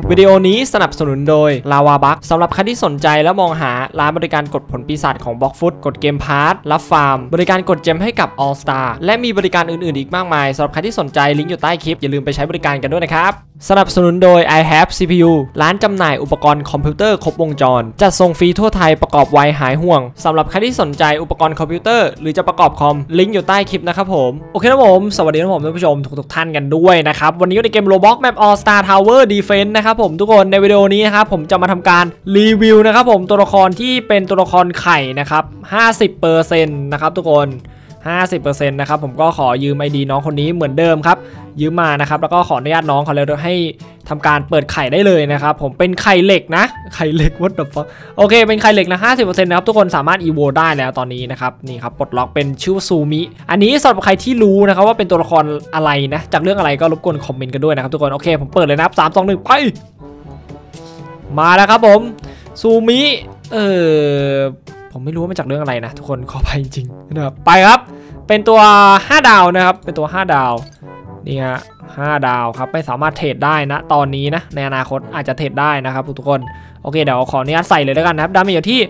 วิดีโอนี้สนับสนุนโดย Lava Bug สำหรับใครที่สนใจและมองหาร้านบริการกดผลปีศาจของ Blockfoot กดเกมพาร์ทรับฟาร์มบริการกดเจมให้กับ All Star และมีบริการอื่นๆอีกมากมายสำหรับใครที่สนใจลิงก์อยู่ใต้คลิปอย่าลืมไปใช้บริการกันด้วยนะครับสนับสนุนโดย I Have CPU ร้านจำหน่ายอุปกรณ์คอมพิวเตอร์ครบวงจรจัดส่งฟรีทั่วไทยประกอบไวหายห่วงสำหรับใครที่สนใจอุปกรณ์คอมพิวเตอร์หรือจะประกอบคอมลิงก์อยู่ใต้คลิปนะครับผมโอเคนะผมสวัสดีท่านผู้ชมทุกท่านกันด้วยนะครับวันนี้อยู่ในเกม Roblox Map All Star Tower Defense นะครับผมทุกคนในวิดีโอนี้นะครับผมจะมาทำการรีวิวนะครับผมตัวละครที่เป็นตัวละครไข่นะครับ 50% นะครับทุกคน 50% นะครับผมก็ขอยืม ID น้องคนนี้เหมือนเดิมครับยืมมานะครับแล้วก็ขออนุญาตน้องเขาเลยให้ทำการเปิดไข่ได้เลยนะครับผมเป็นไข่เหล็กนะไข่เหล็ก what the fuck โอเคเป็นไข่เหล็กนะ 50% นะครับทุกคนสามารถ EVO ได้แล้วตอนนี้นะครับนี่ครับปลดล็อกเป็นชื่อซูมิอันนี้สำหรับใครที่รู้นะครับว่าเป็นตัวละครอะไรนะจากเรื่องอะไรก็รบกวนคอมเมนต์กันด้วยนะครับทุกคนโอเคผมเปิดเลยนะครับ3 2 1ไปมาแล้วครับผมซูมิผมไม่รู้ว่ามาจากเรื่องอะไรนะทุกคนขอไปจริงๆนะครับไปครับเป็นตัว5 ดาวนะครับเป็นตัว5 ดาวนี่ฮะ5 ดาวครับไม่สามารถเทรดได้นะตอนนี้นะในอนาคตอาจจะเทรดได้นะครับทุกคนโอเคเดี๋ยวขออนุญาตใส่เลยแล้วกันนะครับดาเมจอยู่ที่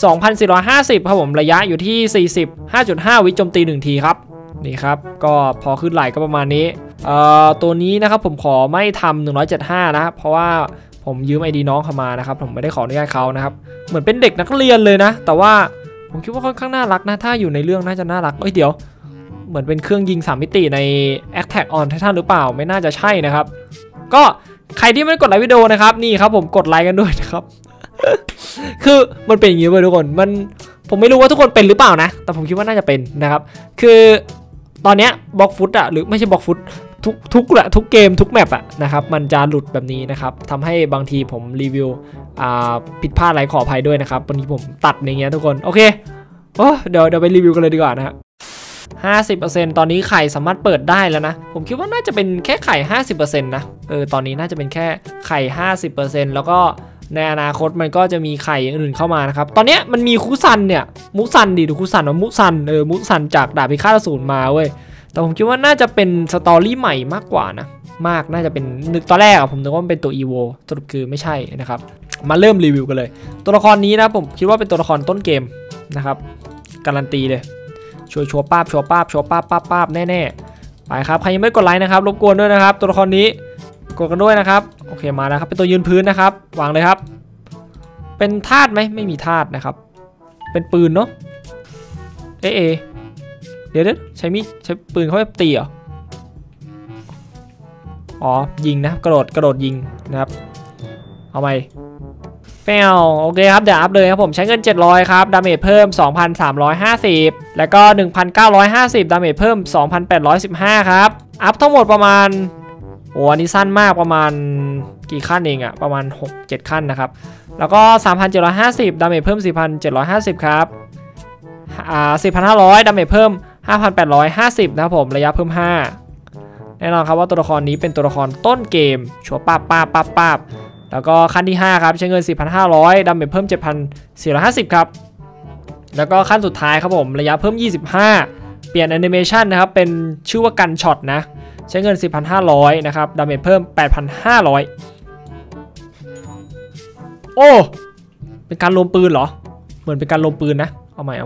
2,450 ครับผมระยะอยู่ที่ 45.5 วิโจมตี1ทีครับนี่ครับก็พอขึ้นไหลก็ประมาณนี้ตัวนี้นะครับผมขอไม่ทำ175นะครับเพราะว่าผมยืม ID น้องเข้ามานะครับผมไม่ได้ขออนุญาตเขานะครับเหมือนเป็นเด็กนักเรียนเลยนะแต่ว่าผมคิดว่าค่อนข้างน่ารักนะถ้าอยู่ในเรื่องน่าจะน่ารักเดี๋ยวเหมือนเป็นเครื่องยิง3 มิติใน Attack on Titan หรือเปล่าไม่น่าจะใช่นะครับก็ใครที่ไม่ได้กดไลค์วิดีโอนะครับนี่ครับผมกดไลค์กันด้วยนะครับ คือมันเป็นอย่างนี้เลยทุกคนผมไม่รู้ว่าทุกคนเป็นหรือเปล่านะแต่ผมคิดว่าน่าจะเป็นนะครับคือตอนเนี้ยบล็อกฟุตหรือไม่ใช่บล็อกฟุตทุกเกมทุกแมปนะครับมันจะหลุดแบบนี้นะครับทำให้บางทีผมรีวิวผิดพลาดอะไรขออภัยด้วยนะครับวันนี้ผมตัดอย่างเงี้ยทุกคนโอเคเดี๋ยวไปรีวิวกันเลยดีกว่านะฮะ 50% ตอนนี้ไข่สามารถเปิดได้แล้วนะผมคิดว่าน่าจะเป็นแค่ไข่ 50% นะตอนนี้น่าจะเป็นแค่ไข่ 50% แล้วก็ในอนาคตมันก็จะมีไข่อื่นเข้ามานะครับตอนนี้มันมีคุซันเนี่ยมุซันดูคุซันว่ามุซันจากดาบพิฆาตอสูรมาเว้ยแต่ผมคิดว่าน่าจะเป็นสตอรี่ใหม่มากกว่านะน่าจะเป็นนึกตอนแรกผมนึกว่ามันเป็นตัว EVO สรุปคือไม่ใช่นะครับมาเริ่มรีวิวกันเลยตัวละครนี้นะผมคิดว่าเป็นตัวละครต้นเกมนะครับการันตีเลยชัวร์ป้าบแน่ๆไปครับใครยังไม่กดไลค์นะครับรบกวนด้วยนะครับตัวละครนี้กดกันด้วยนะครับโอเคมาแล้วครับเป็นตัวยืนพื้นนะครับวางเลยครับเป็นธาตุไหมไม่มีธาตุนะครับเป็นปืนเนาะเดี๋ยวใช้ปืนเขาไปตีเหรออ๋อยิงนะกระโดดยิงนะครับเอาไปโอเคครับเดี๋ยวอัพเลยครับผมใช้เงิน700ครับดาเมจเพิ่ม 2,350 แล้วก็ 1,950 ดาเมจเพิ่ม 2,815 ครับอัพทั้งหมดประมาณอันนี้สั้นมากประมาณกี่ขั้นเองประมาณ 6-7 ขั้นนะครับแล้วก็ 3,750 ดาเมจเพิ่ม 4,750 ครับ4,500 ดาเมจเพิ่ม 5,850 นะครับผมระยะเพิ่ม5แน่นอนครับว่าตัวละครนี้เป็นตัวละครต้นเกมชัวร์ป้าบแล้วก็ขั้นที่5ครับใช้เงิน 4,500 ดาเมจเพิ่ม 7,450 ครับแล้วก็ขั้นสุดท้ายครับผมระยะเพิ่ม25เปลี่ยนแอนิเมชันนะครับเป็นชื่อว่ากันช็อตนะใช้เงิน 4,500 นะครับดาเมจเพิ่ม 8,500 โอ้เป็นการลมปืนเหรอเหมือนเป็นการลมปืนนะเอาใหม่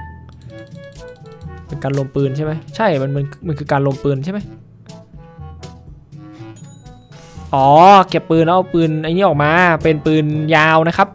เป็นการลมปืนใช่ไหมใช่มันคือการลมปืนใช่ไหมอ๋อเก็บปืนแล้วเอาปืนไอ้นี่ออกมาเป็นปืนยาวนะครับ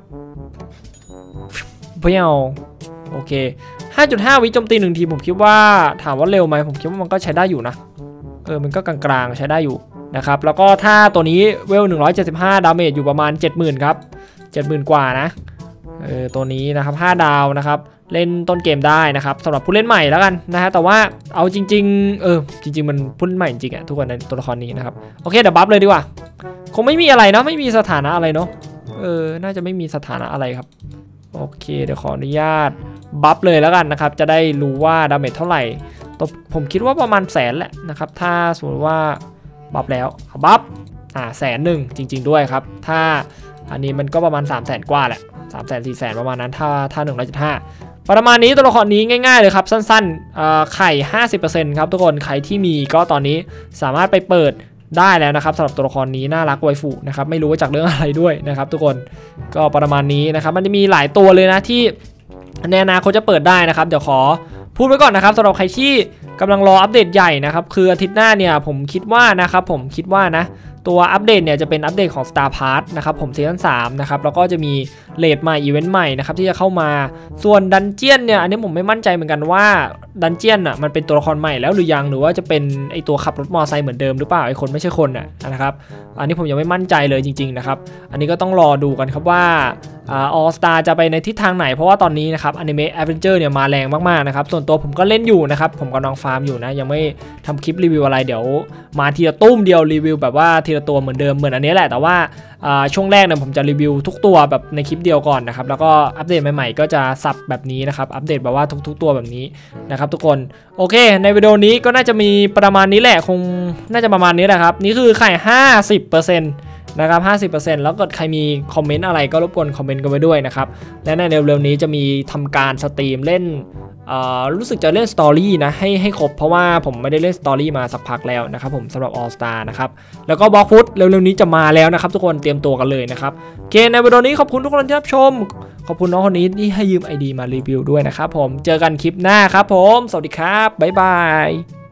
โอเค 5.5 วิโจมตี1ทีผมคิดว่าถามว่าเร็วไหมผมคิดว่ามันก็ใช้ได้อยู่นะมันก็กลางๆใช้ได้อยู่นะครับแล้วก็ถ้าตัวนี้เวล175ดาเมจอยู่ประมาณ 70,000 ครับ 70,000 กว่านะตัวนี้นะครับ5 ดาวนะครับเล่นต้นเกมได้นะครับสำหรับผู้เล่นใหม่แล้วกันนะฮะแต่ว่าเอาจริงๆจริงๆมันผู้เล่นใหม่จริงทุกคนในตัวละครนี้นะครับโอเคเดี๋ยวบัฟเลยดีกว่าคงไม่มีอะไรเนาะไม่มีสถานะอะไรเนาะน่าจะไม่มีสถานะอะไรครับโอเคเดี๋ยวขออนุญาตบัฟเลยแล้วกันนะครับจะได้รู้ว่าดาเมจเท่าไหร่ผมคิดว่าประมาณ100,000แหละนะครับถ้าสมมติว่าบัฟแล้วบัฟ100,000จริงๆด้วยครับถ้าอันนี้มันก็ประมาณ300,000กว่าแหละ300,000-400,000ประมาณนั้นถ้า175ประมาณนี้ตัวละครนี้ง่ายๆเลยครับสั้นๆไข่ 50% ครับทุกคนใครที่มีก็ตอนนี้สามารถไปเปิดได้แล้วนะครับสำหรับตัวละครนี้น่ารักไวฟูนะครับไม่รู้ว่าจากเรื่องอะไรด้วยนะครับทุกคนก็ประมาณนี้นะครับมันจะมีหลายตัวเลยนะที่ในอนาคตจะเปิดได้นะครับเดี๋ยวขอพูดไว้ก่อนนะครับสำหรับใครที่กำลังรออัปเดตใหญ่นะครับคืออาทิตย์หน้าเนี่ยผมคิดว่านะตัวอัปเดตเนี่ยจะเป็นอัปเดตของ Star Pass นะครับผมซีซั่น3นะครับแล้วก็จะมีเรทใหม่อีเวนต์ใหม่นะครับที่จะเข้ามาส่วนดันเจียนเนี่ยอันนี้ผมไม่มั่นใจเหมือนกันว่าดันเจียนอ่ะมันเป็นตัวละครใหม่แล้วหรือยังหรือว่าจะเป็นไอตัวขับรถมอเตอร์ไซค์เหมือนเดิมหรือเปล่าไอคนไม่ใช่คนอ่ะนะครับอันนี้ผมยังไม่มั่นใจเลยจริงๆนะครับอันนี้ก็ต้องรอดูกันครับว่าAll Star จะไปในทิศทางไหนเพราะว่าตอนนี้นะครับอนิเมะ Adventure เนี่ยมาแรงมากๆนะครับส่วนตัวผมก็เล่นอยู่นะครับผมกำลังฟาร์มอยู่นะยังไม่ทำคลิปรีวิวอะไรเดี๋ยวมาทีละตุ้มเดียวรีวิวแบบว่าทีละตัวเหมือนเดิมเหมือนอันนี้แหละแต่ว่าช่วงแรกเนี่ยผมจะรีวิวทุกตัวแบบในคลิปเดียวก่อนนะครับแล้วก็อัปเดตใหม่ๆก็จะสับแบบนี้นะครับอัปเดตแบบว่าทุกๆตัวแบบนี้นะครับทุกคนโอเคในวิดีโอนี้ก็น่าจะมีประมาณนี้แหละคงน่าจะประมาณนี้แหละครับนี่คือไข่ 50%นะครับ 50% แล้วเกิดใครมีคอมเมนต์อะไรก็รบกวนคอมเมนต์กันไว้ด้วยนะครับและในเร็วๆนี้จะมีทำการสตรีมเล่นรู้สึกจะเล่นสตอรี่นะให้ครบเพราะว่าผมไม่ได้เล่นสตอรี่มาสักพักแล้วนะครับผมสำหรับ All Star นะครับแล้วก็บล็อกฟุตเร็วๆนี้จะมาแล้วนะครับทุกคนเตรียมตัวกันเลยนะครับโอเคในวิดีโอนี้ขอบคุณทุกคนที่รับชมขอบคุณน้องคนนี้ที่ให้ยืม ID มารีวิวด้วยนะครับผมเจอกันคลิปหน้าครับผมสวัสดีครับบ๊ายบาย